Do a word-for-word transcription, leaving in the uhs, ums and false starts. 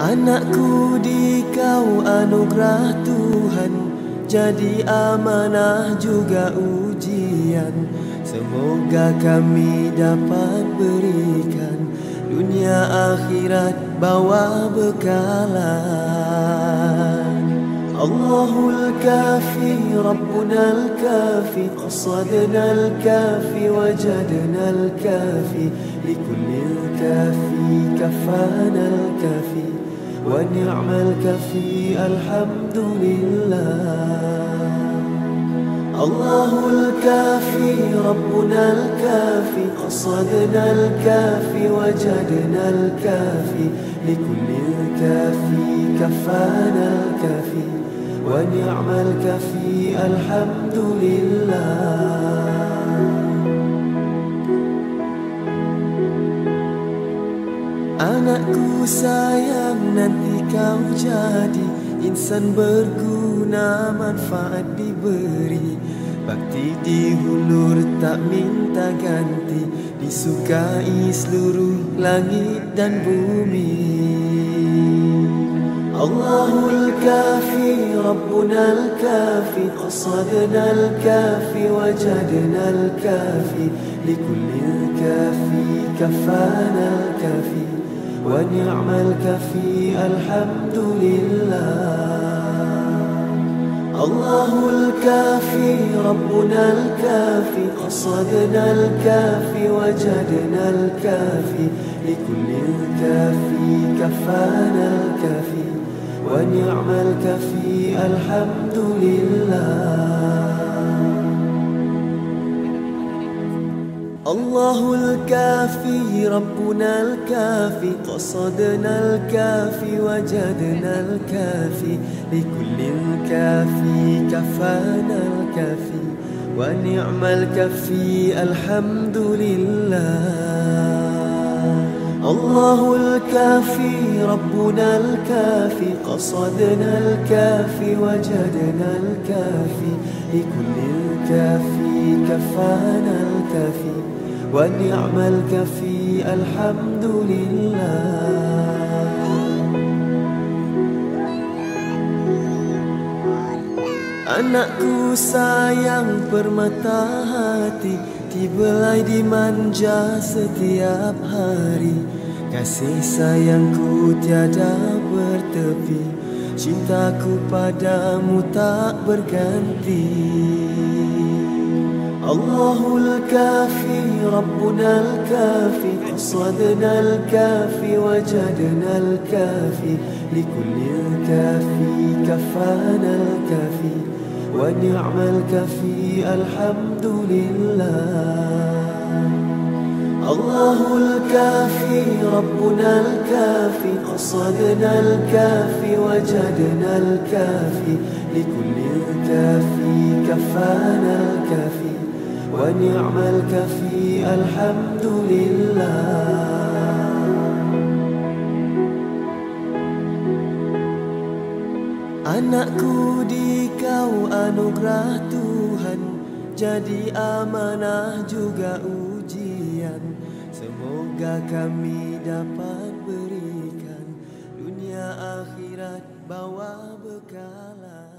Anakku, di kau anugerah Tuhan, jadi amanah juga ujian. Semoga kami dapat berikan dunia akhirat bawa bekalan. Allahul kafi, Rabbunal kafi, qasadnal kafi, wajadnal kafi, likullil kafi, kafanal kafi, wa ni'mal kafi, alhamdulillah. Allahul kafi, Rabbunal kafi, qasadnal kafi, wajadnal kafi, likullil kafi, kafanal kafi, wa ni'mal kafi, alhamdulillah. Anakku sayang, nanti kau jadi insan berguna, manfaat diberi, bakti dihulur tak minta ganti, disukai seluruh langit dan bumi. Allahul kafi, Rabbunal kafi, qasadnal kafi, wajadnal kafi, likullil kafi, kafanal kafi, wa ni'mal kafi, alhamdulillah. Allahul kafi, Rabbunal kafi, qasadnal kafi, wajadnal kafi, likullil kafi, kafanal kafi, wa ni'mal kafi, alhamdulillah. Allahul kafi, Rabbunal kafi, qasadnal kafi, wajadnal kafi, likullil kafi, kafanal kafi, wa ni'mal kafi, alhamdulillah. Allahul kafi, Rabbunal kafi, qasadnal kafi, wajadnal kafi, likullil kafi, kafanal kafi, wa ni'mal kafi, alhamdulillah. Anakku sayang, permata hati, dibelai dimanja setiap hari. Kasih sayangku tiada bertepi, cintaku padamu tak berganti. Allahul kafi, Rabbunal kafi, qasadnal kafi, wajadnal kafi, likullil kafi, kafanal kafi, wa ni'mal kafi, alhamdulillah. Allahul kafi, Rabbunal kafi, qasadnal kafi, wajadnal kafi, likullil kafi, kafanal kafi, wa ni'mal kafi, alhamdulillah. Anakku, di kau anugerah Tuhan, jadi amanah juga ujian. Semoga kami dapat berikan dunia akhirat bawa bekalan.